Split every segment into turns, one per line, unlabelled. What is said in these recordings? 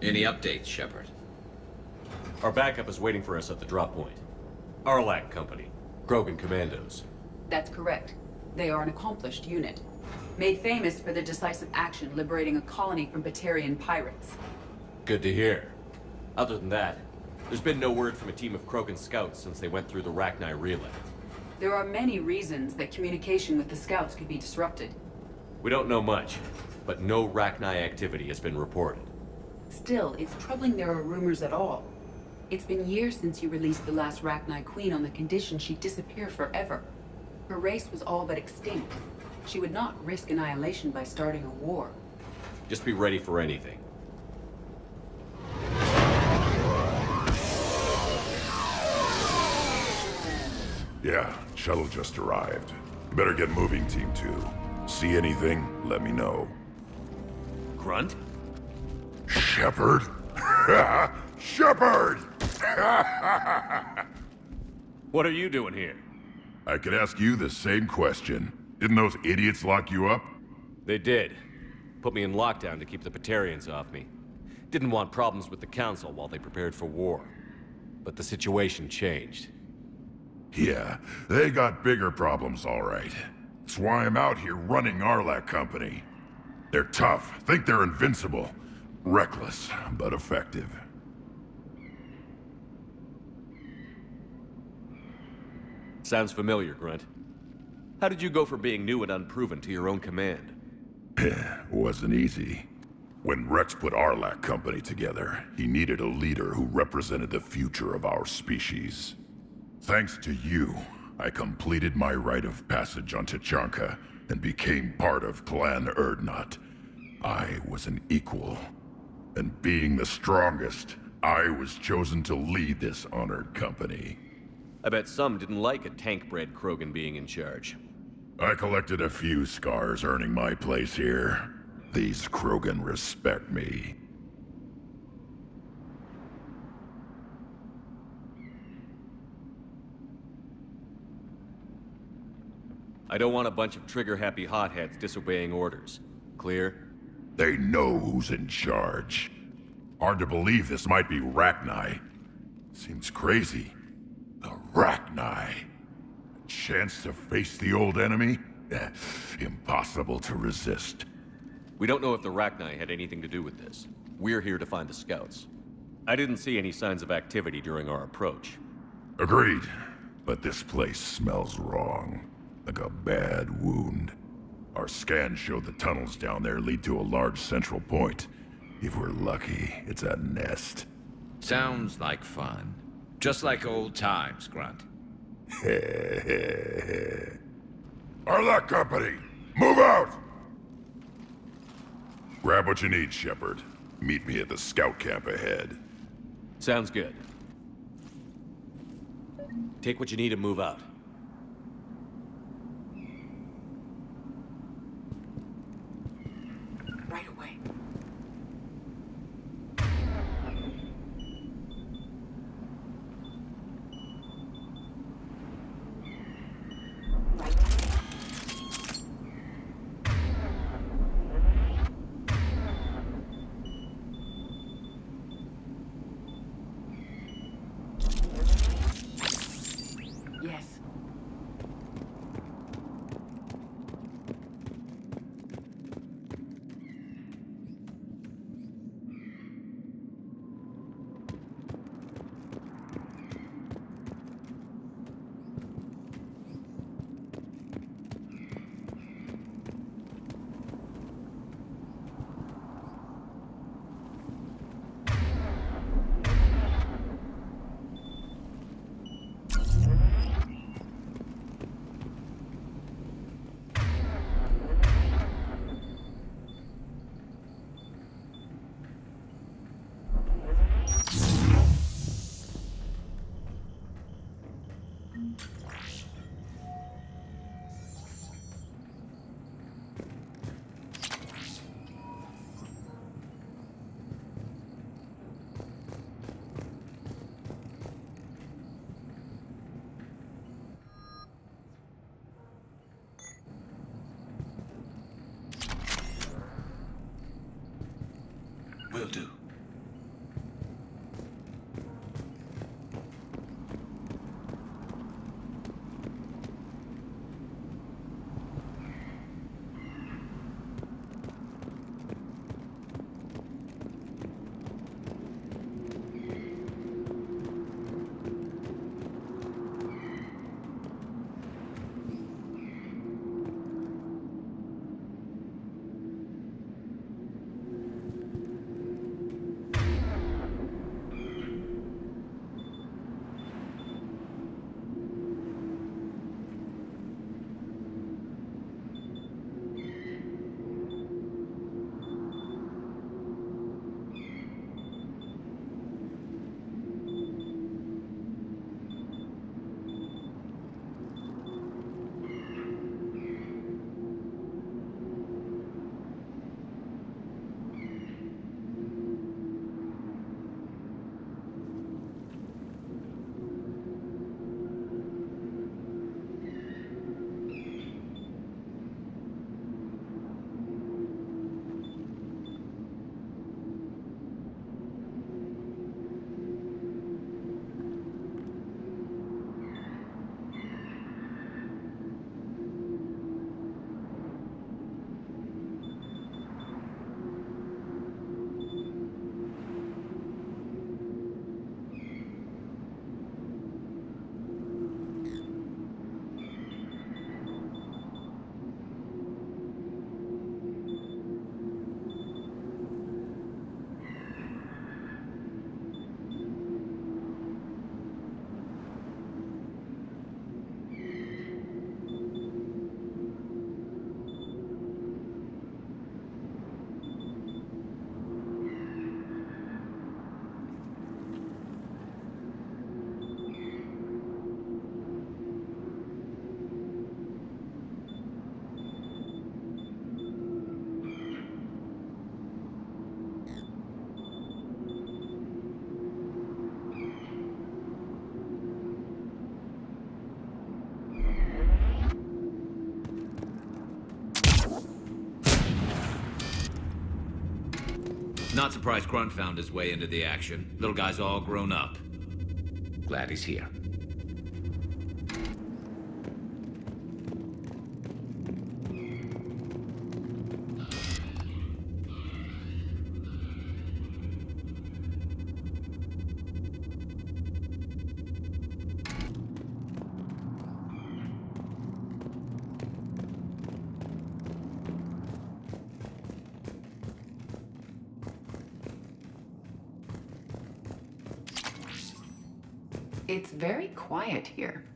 Any updates, Shepard?
Our backup is waiting for us at the drop point. Arlac Company. Krogan Commandos.
That's correct. They are an accomplished unit. Made famous for their decisive action liberating a colony from Batarian pirates.
Good to hear. Other than that, there's been no word from a team of Krogan scouts since they went through the Rachni relay.
There are many reasons that communication with the scouts could be disrupted.
We don't know much, but no Rachni activity has been reported.
Still, it's troubling there are rumors at all. It's been years since you released the last Rachni Queen on the condition she'd disappear forever. Her race was all but extinct. She would not risk annihilation by starting a war.
Just be ready for anything.
Yeah, shuttle just arrived. You better get moving, Team 2. See anything, let me know.
Grunt?
Shepard? Shepard!
What are you doing here?
I could ask you the same question. Didn't those idiots lock you up?
They did. Put me in lockdown to keep the Batarians off me. Didn't want problems with the Council while they prepared for war. But the situation changed.
Yeah, they got bigger problems, all right. That's why I'm out here running Arlac Company. They're tough, think they're invincible. Reckless, but effective.
Sounds familiar, Grunt. How did you go from being new and unproven to your own command?
Wasn't easy. When Rex put Arlac Company together, he needed a leader who represented the future of our species. Thanks to you, I completed my rite of passage on Tuchanka and became part of Clan Urdnot. I was an equal. And being the strongest, I was chosen to lead this honored company.
I bet some didn't like a tank-bred Krogan being in charge.
I collected a few scars earning my place here. These Krogan respect me.
I don't want a bunch of trigger-happy hotheads disobeying orders. Clear?
They know who's in charge. Hard to believe this might be Rachni. Seems crazy. The Rachni. A chance to face the old enemy? Impossible to resist.
We don't know if the Rachni had anything to do with this. We're here to find the scouts. I didn't see any signs of activity during our approach.
Agreed. But this place smells wrong. Like a bad wound. Our scans showed the tunnels down there lead to a large central point. If we're lucky, it's a nest.
Sounds like fun. Just like old times, Grunt.
Arlac Company, move out! Grab what you need, Shepard. Meet me at the scout camp ahead.
Sounds good. Take what you need and move out.
Right away. Yes.
Will do. Not surprised Grunt found his way into the action. Little guy's all grown up. Glad he's here.
It's very quiet here.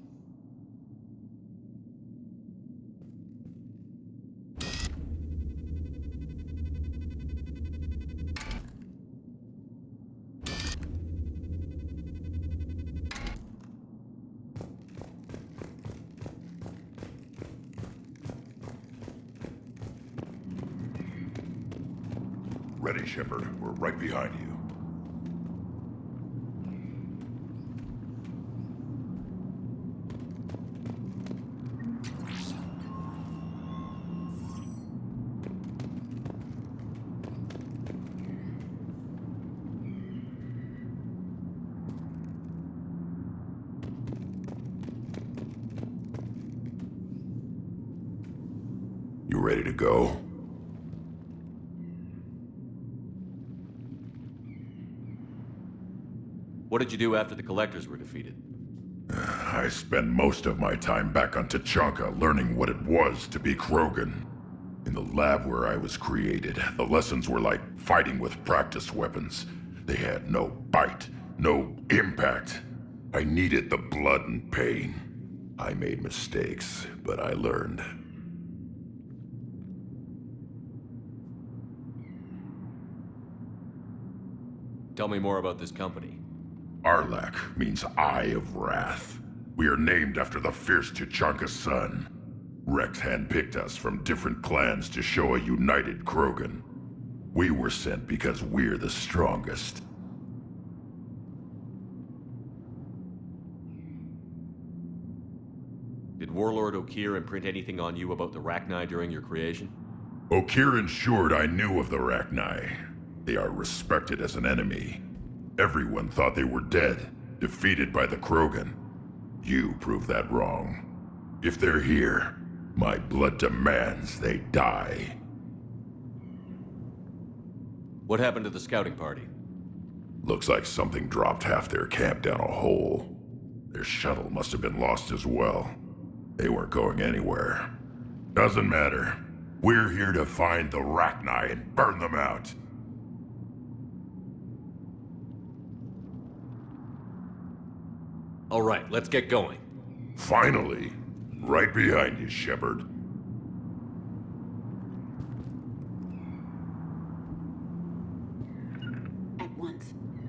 Ready, Shepard. We're right behind you. You ready to go?
What did you do after the Collectors were defeated?
I spent most of my time back on Tuchanka learning what it was to be Krogan. In the lab where I was created, the lessons were like fighting with practice weapons. They had no bite, no impact. I needed the blood and pain. I made mistakes, but I learned.
Tell me more about this company.
Arlak means Eye of Wrath. We are named after the fierce Tuchanka sun. Rex handpicked us from different clans to show a united Krogan. We were sent because we're the strongest.
Did Warlord Okeer imprint anything on you about the Rachni during your creation?
Okeer ensured I knew of the Rachni. They are respected as an enemy. Everyone thought they were dead, defeated by the Krogan. You proved that wrong. If they're here, my blood demands they die.
What happened to the scouting party?
Looks like something dropped half their camp down a hole. Their shuttle must have been lost as well. They weren't going anywhere. Doesn't matter. We're here to find the Rachni and burn them out.
All right, let's get going.
Finally. Right behind you, Shepard.
At once.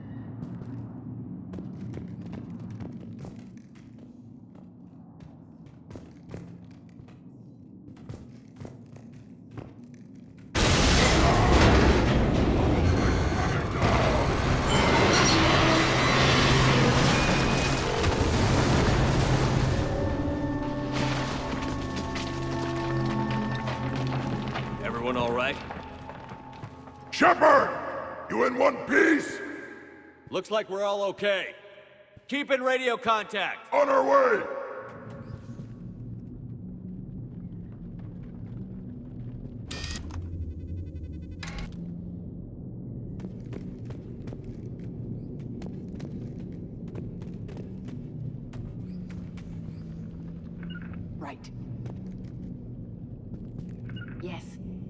Everyone all right?
Shepard! You in one piece?
Looks like we're all okay. Keep in radio contact.
On our way!
Right. Yes.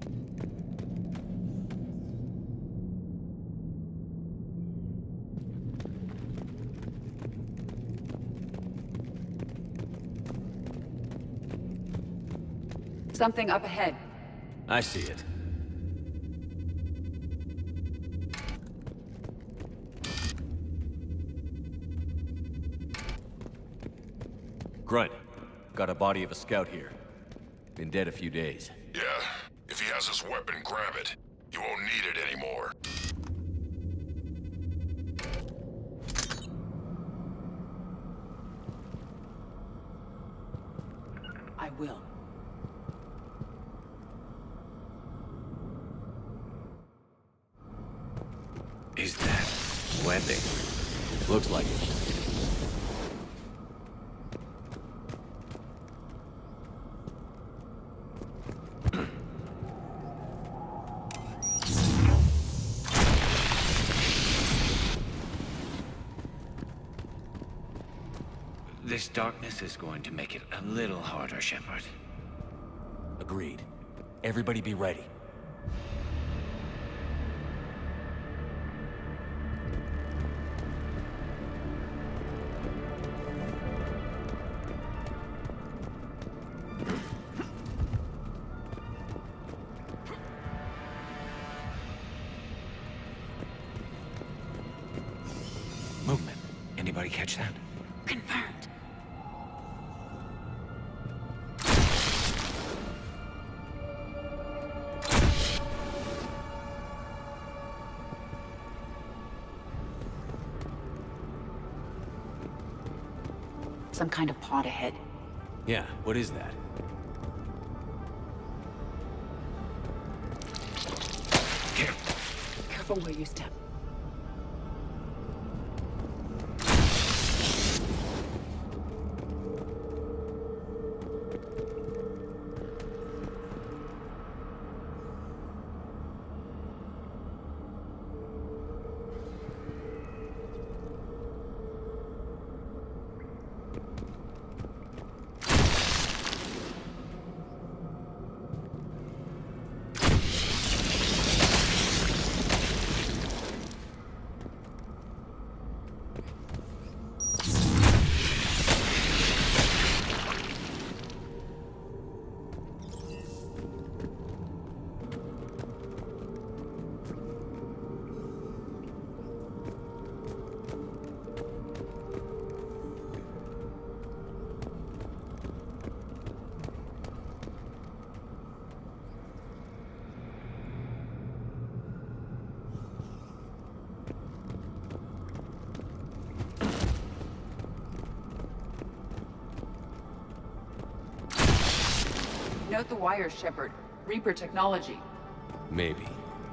Something up ahead.
I see it. Grunt, got a body of a scout here. Been dead a few days.
Yeah. If he has his weapon, grab it. He won't need it anymore.
I will.
Is that webbing?
Looks like it.
This darkness is going to make it a little harder, Shepard.
Agreed. Everybody be ready.
Movement. Anybody catch that?
Confirmed. Some kind of pod ahead.
Yeah, what is that?
Careful where you step. Note the wires, Shepard. Reaper technology.
Maybe.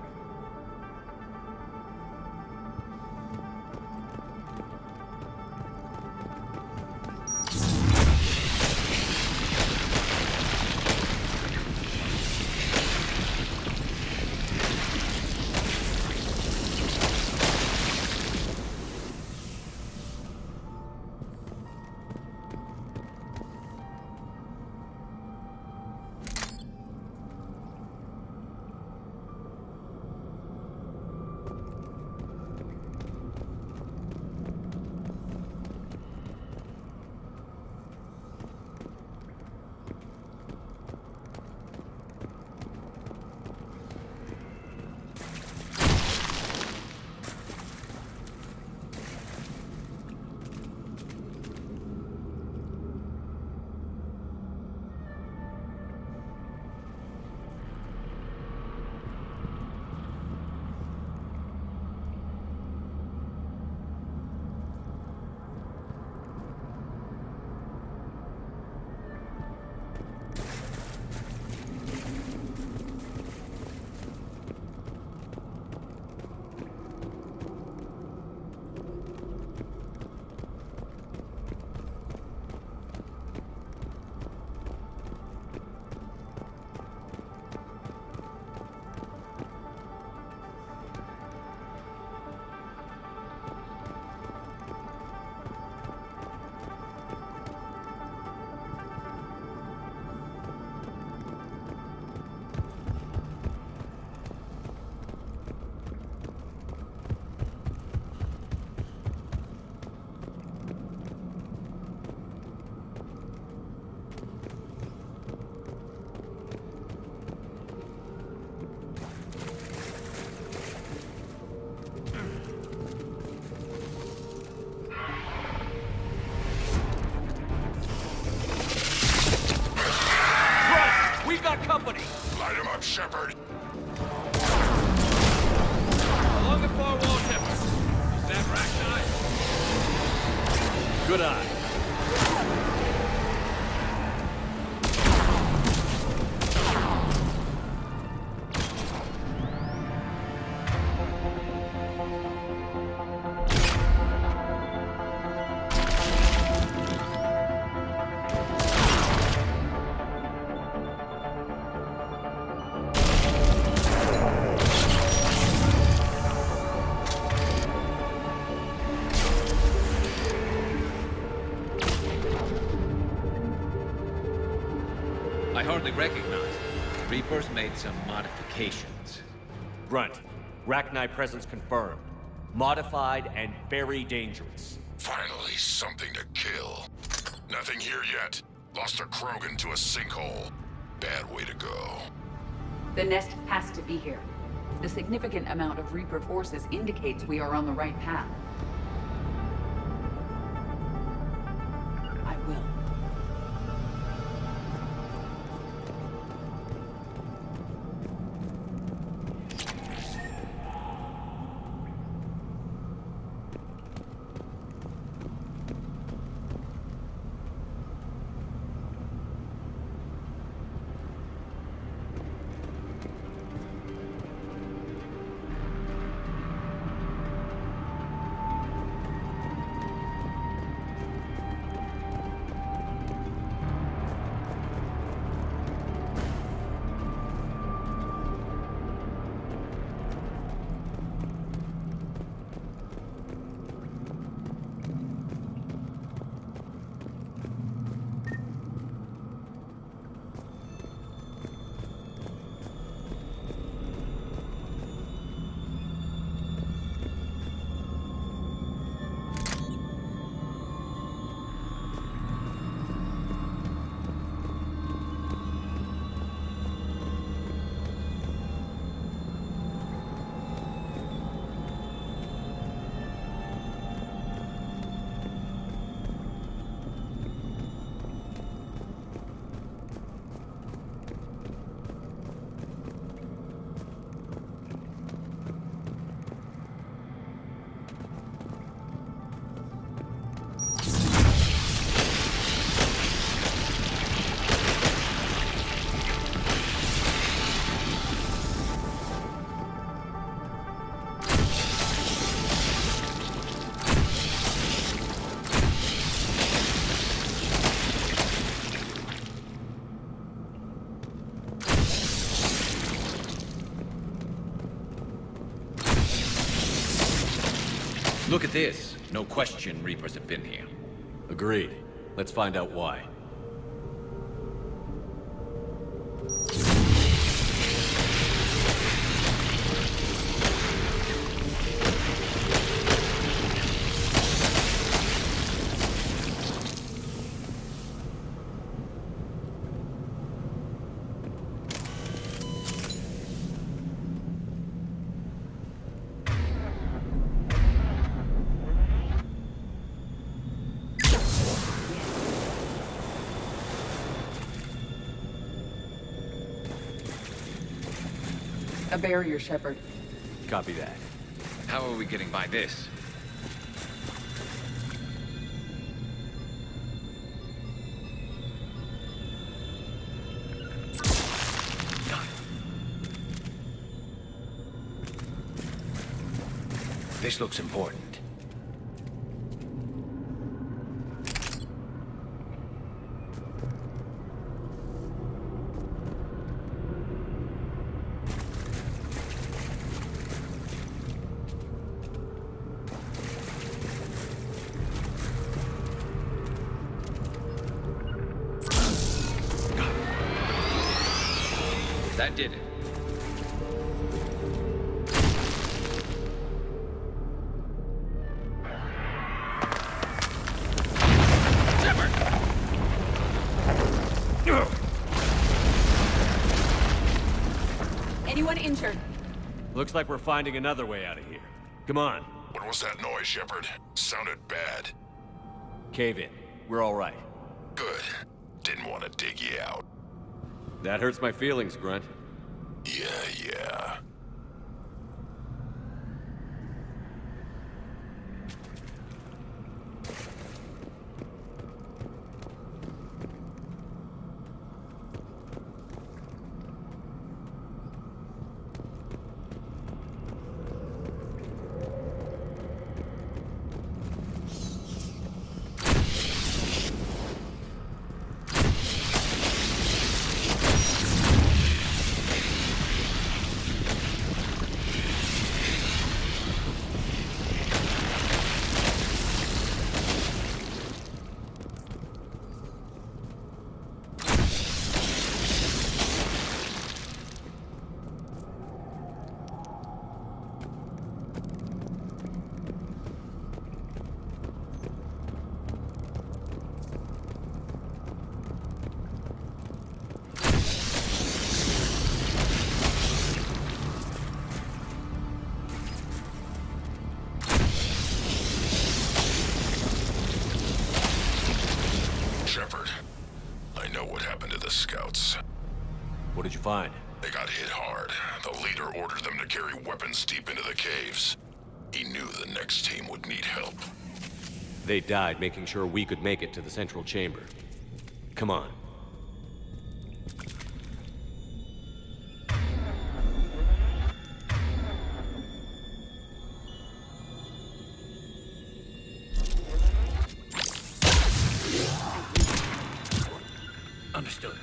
company.
Light him up, Shepard.
Along the far wall, Shepard. Is that Rachni?
Good eye.
hardly recognize it. Reapers made some modifications.
Grunt, Rachni presence confirmed. Modified and very dangerous.
Finally, something to kill. Nothing here yet. Lost a Krogan to a sinkhole. Bad way to go.
The nest has to be here. The significant amount of Reaper forces indicates we are on the right path. I will.
Look at this. No question Reapers have been here.
Agreed. Let's find out why.
A barrier, Shepard.
Copy that.
How are we getting by this? This looks important. That did it.
Anyone injured?
Looks like we're finding another way out of here. Come on.
What was that noise, Shepard? Sounded bad.
Cave in. We're all right.
Good. Didn't want to dig you out.
That hurts my feelings, Grunt.
Yeah. the scouts.
What did you find?
They got hit hard. The leader ordered them to carry weapons deep into the caves. He knew the next team would need help.
They died making sure we could make it to the central chamber. Come on.
Understood.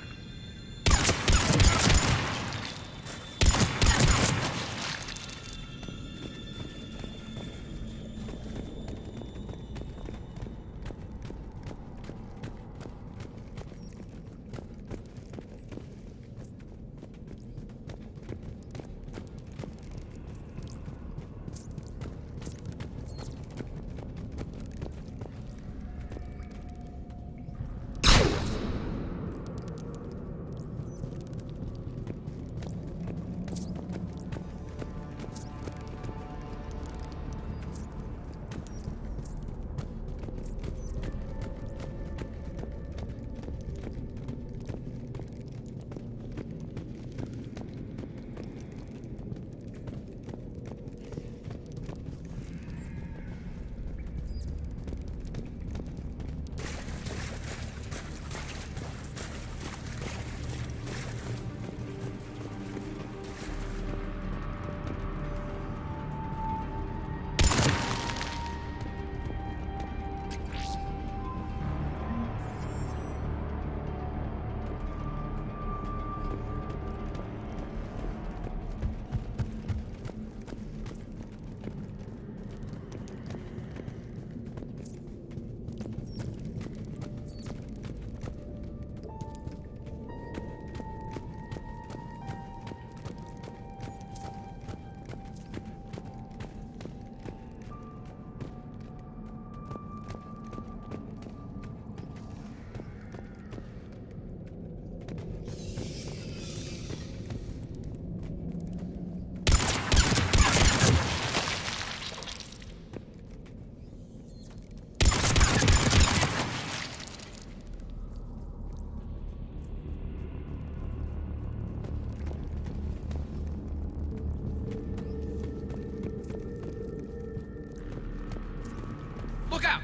Look out!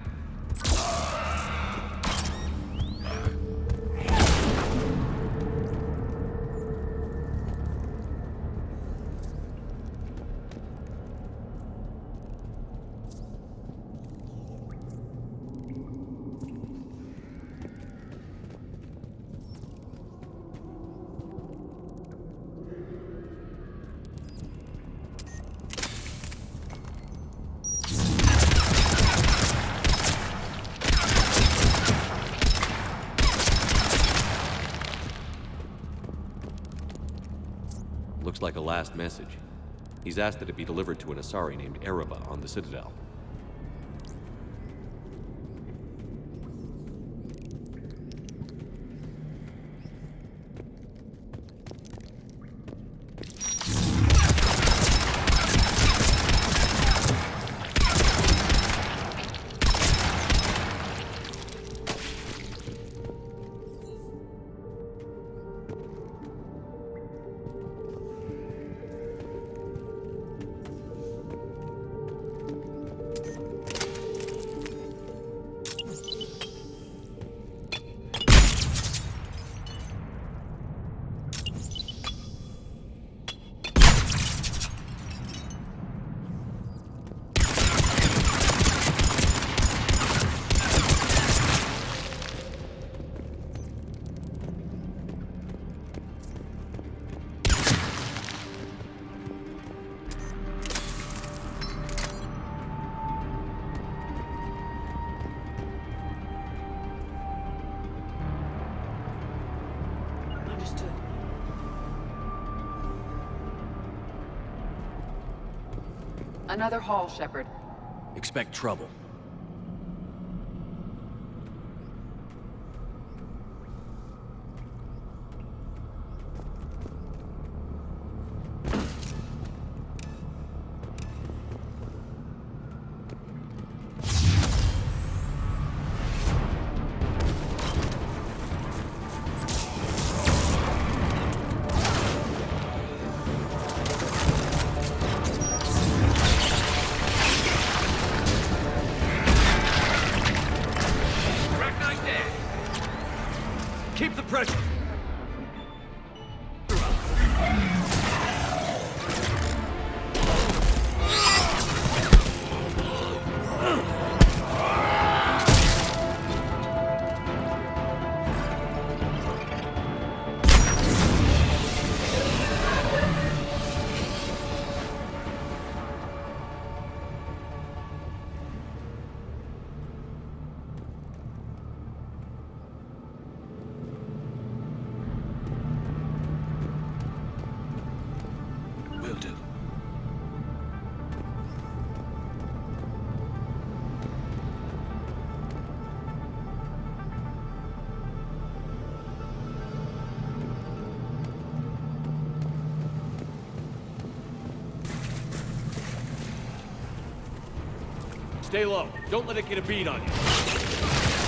Looks like a last message. He's asked that it be delivered to an Asari named Ereba on the Citadel.
Another hall, Shepard.
Expect trouble. Stay low. Don't let it get a bead on you.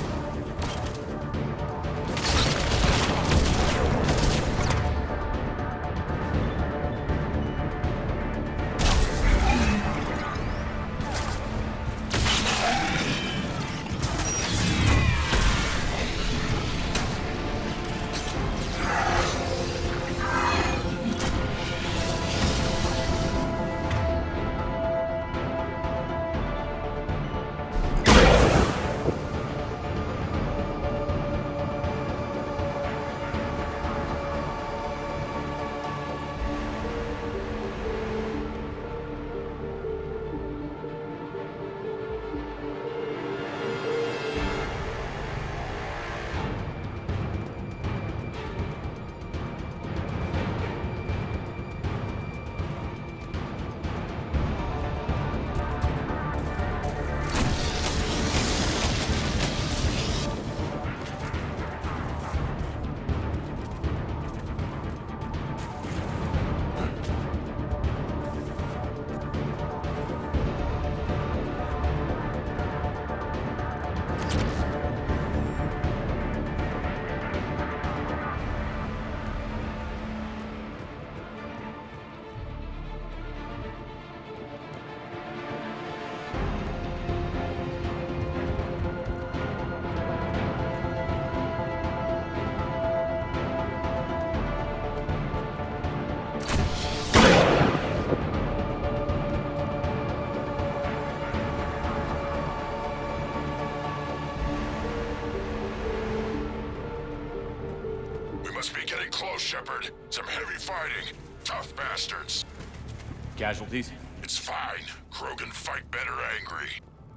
Must be getting close, Shepard. Some heavy fighting. Tough bastards.
Casualties?
It's fine. Krogan fight better angry.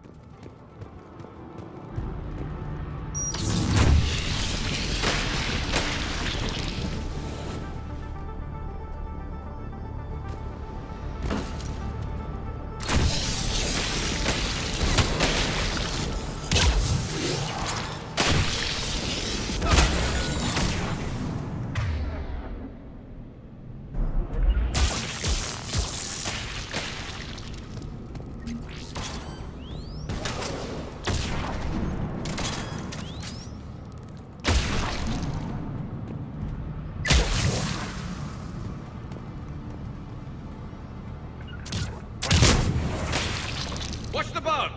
Watch the boat!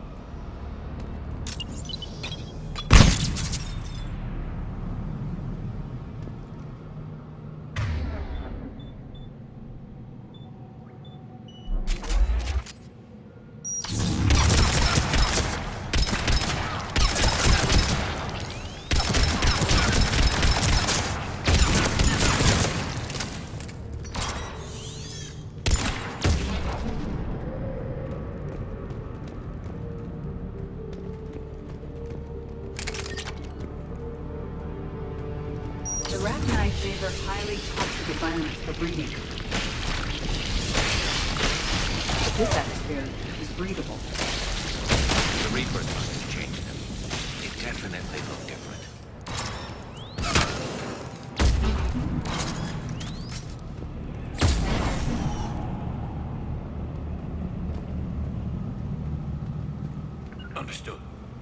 The Rachni favor highly toxic environments for breeding. This atmosphere is breathable.
The Reapers must have changed them. They definitely look different. Understood.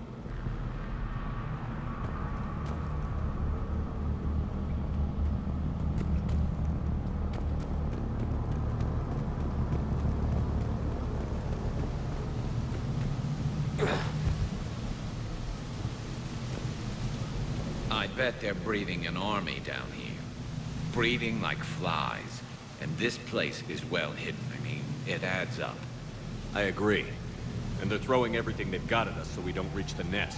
I bet they're breeding an army down here. Breeding like flies. And this place is well hidden. I mean, it adds up.
I agree. And they're throwing everything they've got at us so we don't reach the nest.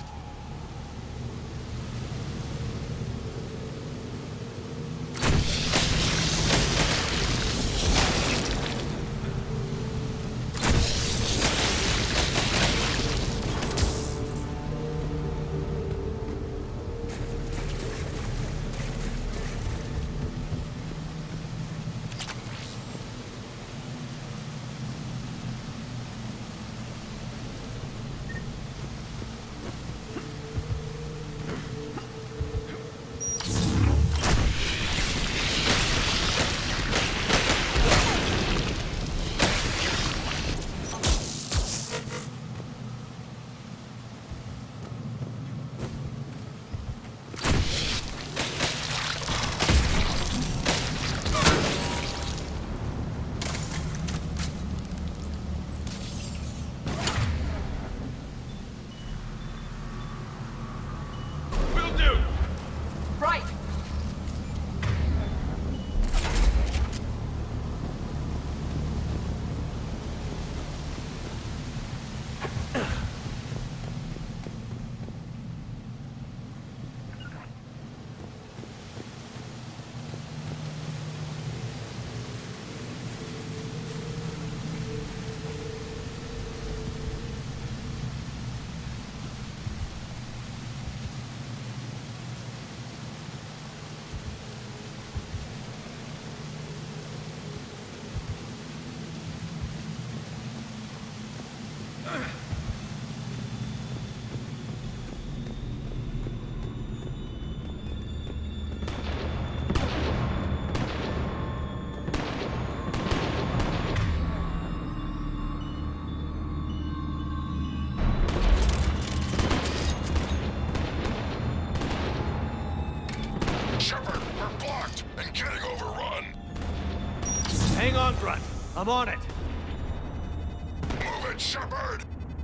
Shepard, we're blocked and getting overrun.
Hang on, Grunt. I'm on it.
Move it, Shepard!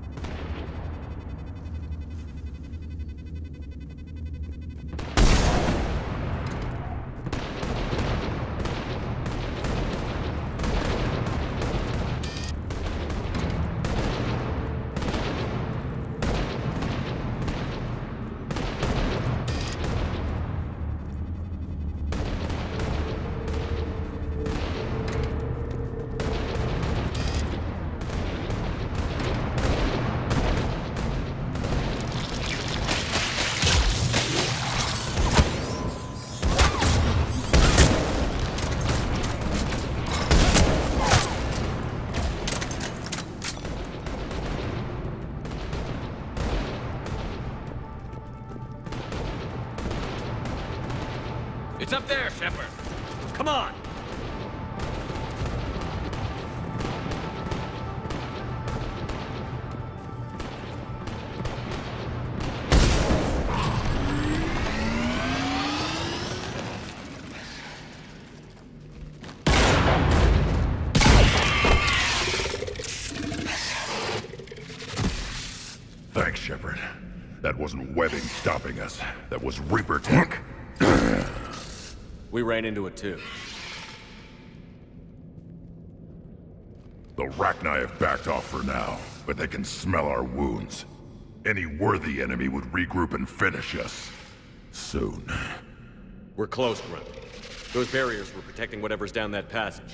It's up there, Shepard. Come on.
Thanks, Shepard. That wasn't webbing stopping us. That was Reaper tech.
We ran into it too.
The Rachni have backed off for now, but they can smell our wounds. Any worthy enemy would regroup and finish us. Soon.
We're close, Grunt. Those barriers were protecting whatever's down that passage.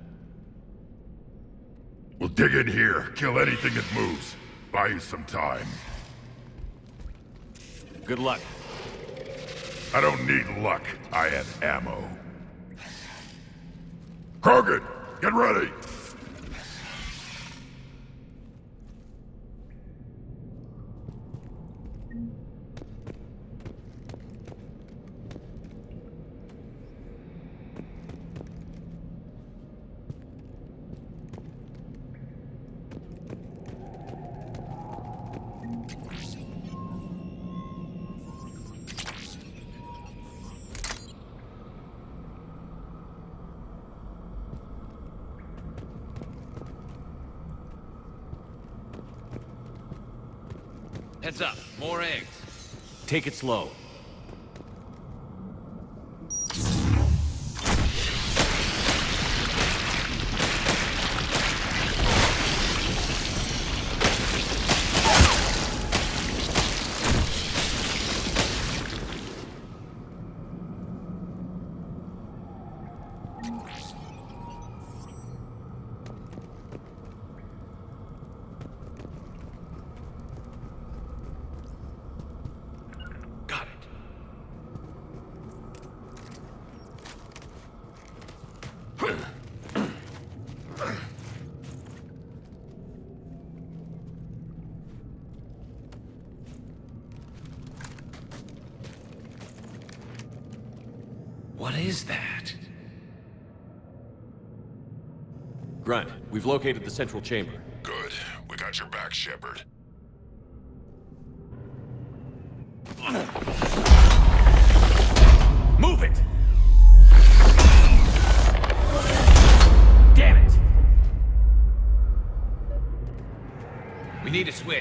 We'll dig in here, kill anything that moves. Buy you some time.
Good luck.
I don't need luck. I have ammo. Krogan, get ready!
Heads up, more eggs.
Take it slow.
What is that?
Grunt, we've located the central chamber.
Good. We got your back, Shepard.
Move it! Damn it!
We need a switch.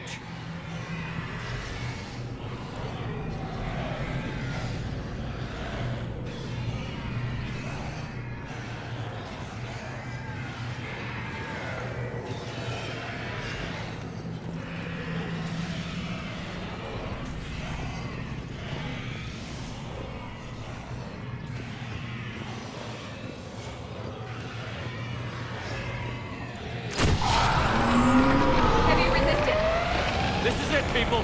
Heavy resistance.
This is it, people!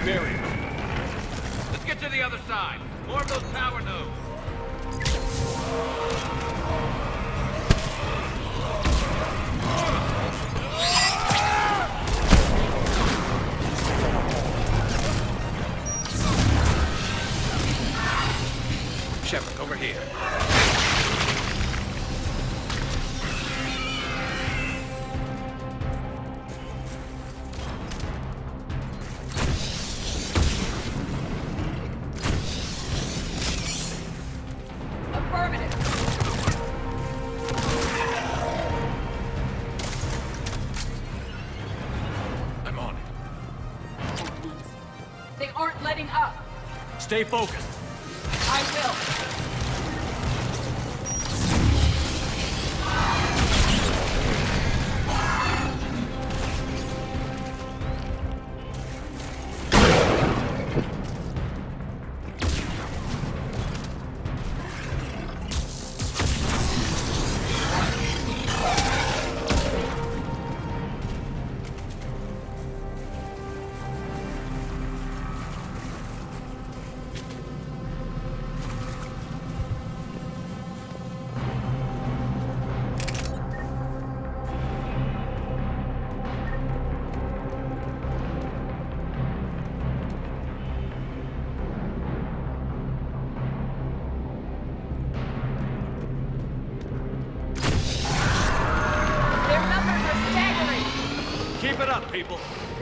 barrier. Let's get to the other side. More of those power nodes.
Shepard, over here.
Affirmative.
I'm on it.
They aren't letting up.
Stay focused.
I will. Their numbers are staggering.
Keep it up, people.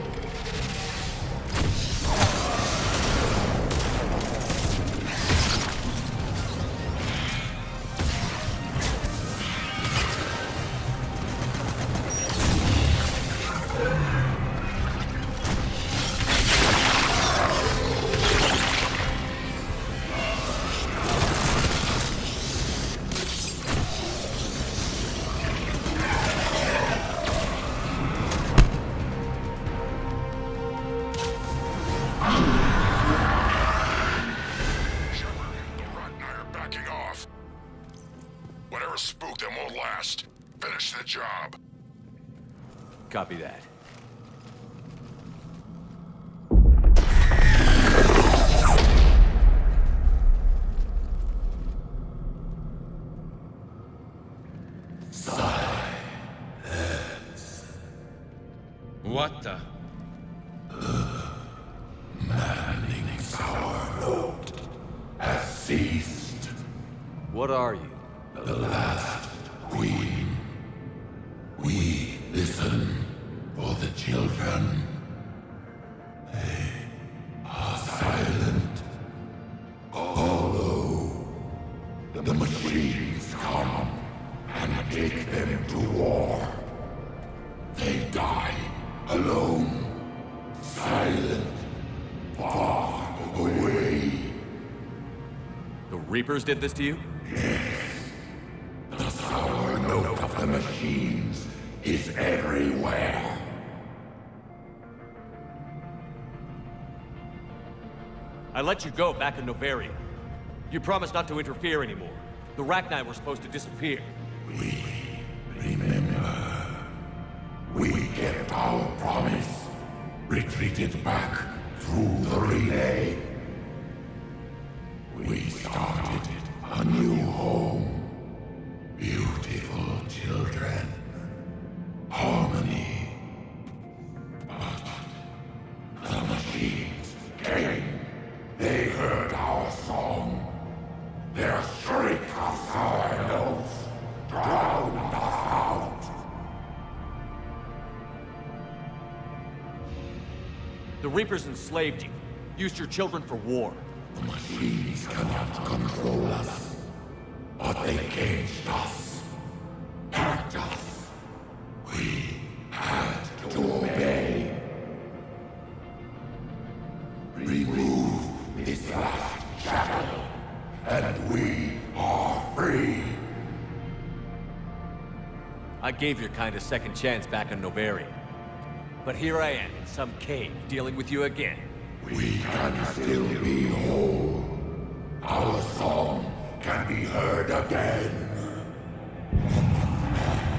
Whatever spooked them won't last. Finish the job.
Copy that.
What the?
Manning's our note has ceased.
What are you?
The last queen. We listen for the children. They are silent. Although the machines come and take them to war, they die alone, silent, far away.
The Reapers did this to you?
The sour note of the machines is everywhere.
I let you go back in Noveria. You promised not to interfere anymore. The Rachni were supposed to disappear.
We remember. We kept our promise. Retreated back through the relay. We started a new home. Beautiful children. Harmony. But the machines came. They heard our song. Their shriek of sour notes drowned us out.
The Reapers enslaved you, used your children for war.
The machines cannot control us, but they caged us, packed us. We had to obey. Remove this last shackle, and we are free.
I gave your kind a second chance back in Noveria. But here I am in some cave dealing with you again.
We can still be whole. Our song can be heard again.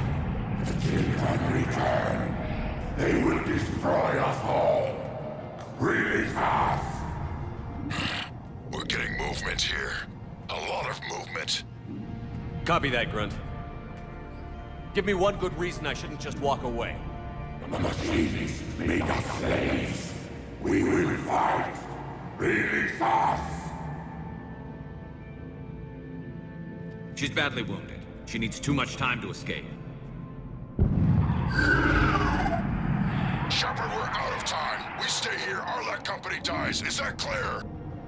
The children return. They will destroy us all. Release us! We're getting movement here. A lot of movement.
Copy that, Grunt. Give me one good reason I shouldn't just walk away.
The machines make us slaves. We will fight. Release us!
She's badly wounded. She needs too much time to escape.
Shepard, we're out of time. We stay here, Arlec Company dies. Is that clear?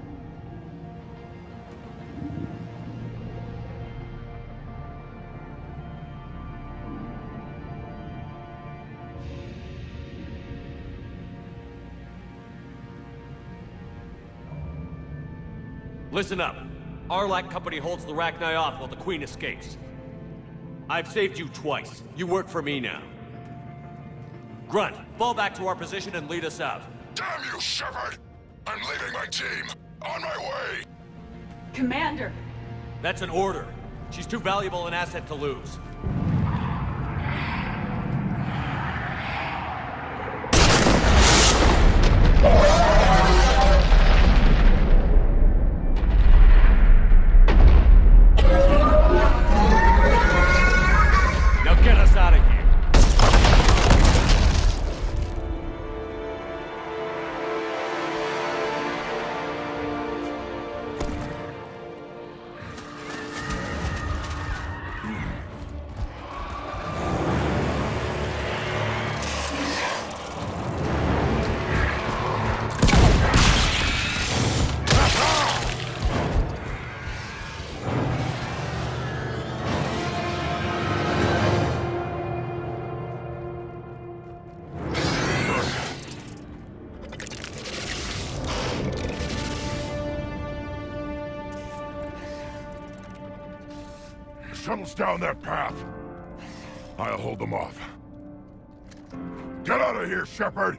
Listen up. Arlec Company holds the Rachni off while the Queen escapes. I've saved you twice. You work for me now. Grunt, fall back to our position and lead us out.
Damn you, Shepard! I'm leaving my team. On my way!
Commander!
That's an order. She's too valuable an asset to lose. Now get us out of here.
Shuttle's down that path. I'll hold them off. Get out of here, Shepard!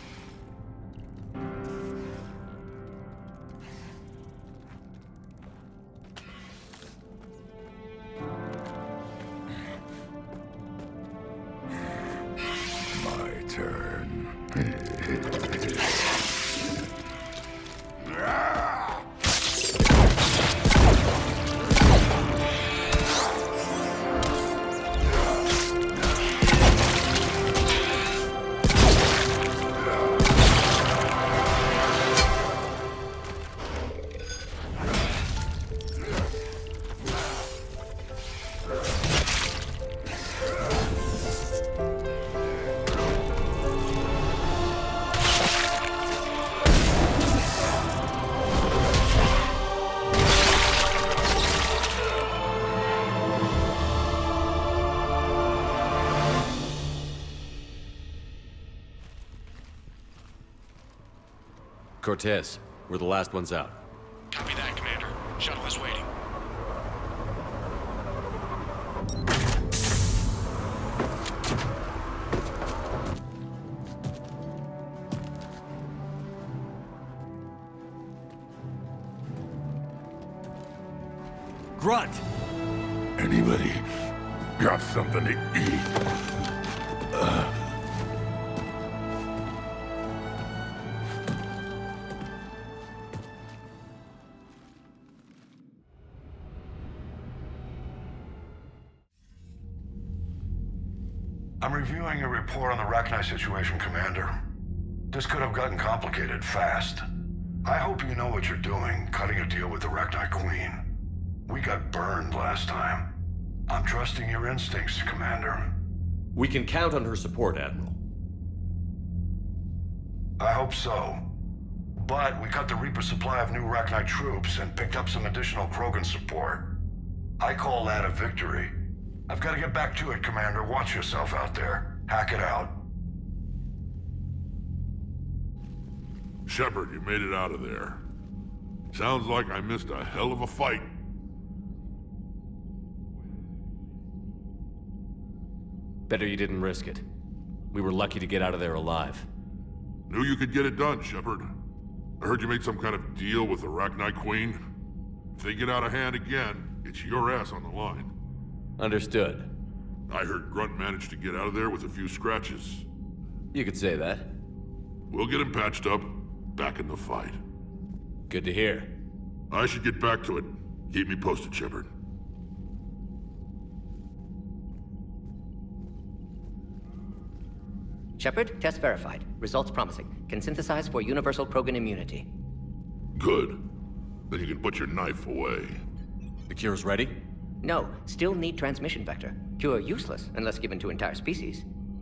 My turn.
Cortez, we're the last ones out.
Copy that, Commander. Shuttle is waiting.
Grunt!
Anybody got something to eat?
I'm reviewing your report on the Rachni situation, Commander. This could have gotten complicated fast. I hope you know what you're doing, cutting a deal with the Rachni Queen. We got burned last time. I'm trusting your instincts, Commander.
We can count on her support, Admiral.
I hope so. But we cut the Reaper supply of new Rachni troops and picked up some additional Krogan support. I call that a victory. I've got to get back to it, Commander. Watch yourself out there. Hack it out.
Shepard, you made it out of there. Sounds like I missed a hell of a fight.
Better you didn't risk it. We were lucky to get out of there alive.
Knew you could get it done, Shepard. I heard you made some kind of deal with the Rachni Queen. If they get out of hand again, it's your ass on the line.
Understood.
I heard Grunt managed to get out of there with a few scratches.
You could say that.
We'll get him patched up. back in the fight.
Good to hear.
I should get back to it. Keep me posted, Shepard.
Shepard, test verified. Results promising. Can synthesize for universal Krogan immunity.
Good. Then you can put your knife away.
The cure's ready?
No, still need transmission vector. Cure useless unless given to entire species.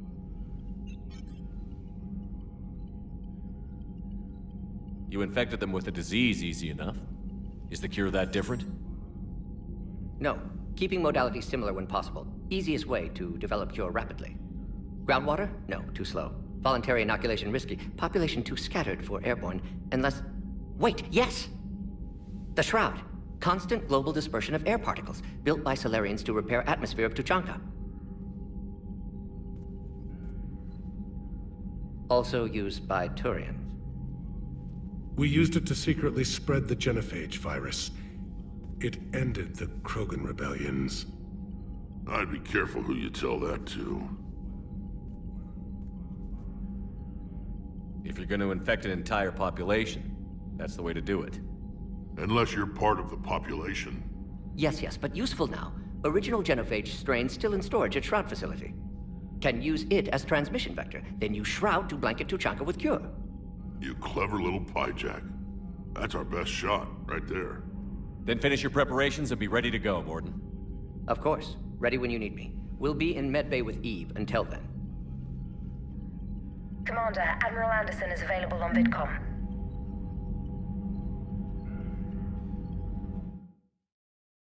You infected them with a disease easy enough. Is the cure that different?
No, keeping modalities similar when possible. Easiest way to develop cure rapidly. Groundwater? No, too slow. Voluntary inoculation risky. Population too scattered for airborne, unless... Wait, yes! The Shroud. Constant global dispersion of air particles, built by Solarians to repair atmosphere of Tuchanka. Also used by Turians.
We used it to secretly spread the genophage virus. It ended the Krogan rebellions.
I'd be careful who you tell that to.
If you're going to infect an entire population, that's the way to do it.
Unless you're part of the population.
Yes, but useful now. Original genophage strain still in storage at Shroud facility. Can use it as transmission vector, then use Shroud to blanket Tuchanka with cure.
You clever little pyjak. That's our best shot, right there.
Then finish your preparations and be ready to go, Mordin.
Of course. Ready when you need me. We'll be in medbay with Eve until then.
Commander, Admiral Anderson is available on VidCom.